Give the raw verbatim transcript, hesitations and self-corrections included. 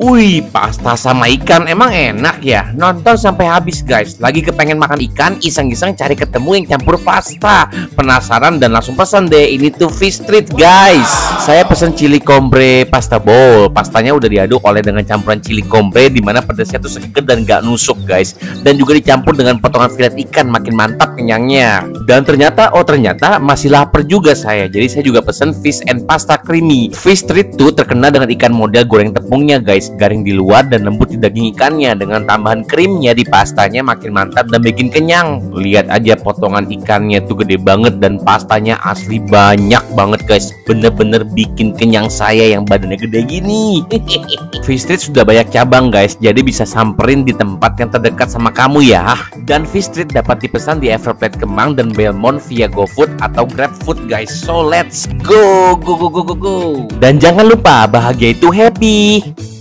Wih, pasta sama ikan emang enak ya. Nonton sampai habis guys. Lagi kepengen makan ikan, iseng-iseng cari ketemu yang campur pasta. Penasaran dan langsung pesan deh. Ini tuh Fish Street guys. Saya pesen chili combre pasta bowl. Pastanya udah diaduk oleh dengan campuran chili combre, dimana pedasnya tuh seger dan gak nusuk guys. Dan juga dicampur dengan potongan filet ikan, makin mantap kenyangnya. Dan ternyata, oh ternyata masih lapar juga saya. Jadi saya juga pesen fish and pasta creamy. Fish Street tuh terkenal dengan ikan model goreng tepungnya guys, garing di luar dan lembut di daging ikannya, dengan tambahan krimnya di pastanya makin mantap dan bikin kenyang. Lihat aja potongan ikannya tuh gede banget dan pastanya asli banyak banget guys, bener-bener bikin kenyang saya yang badannya gede gini. Fish Street sudah banyak cabang guys, jadi bisa samperin di tempat yang terdekat sama kamu ya. Dan Fish Street dapat dipesan di Everplate Kemang dan Belmont via GoFood atau GrabFood guys. So let's go go go go go go. Dan jangan lupa, bahagia itu happy.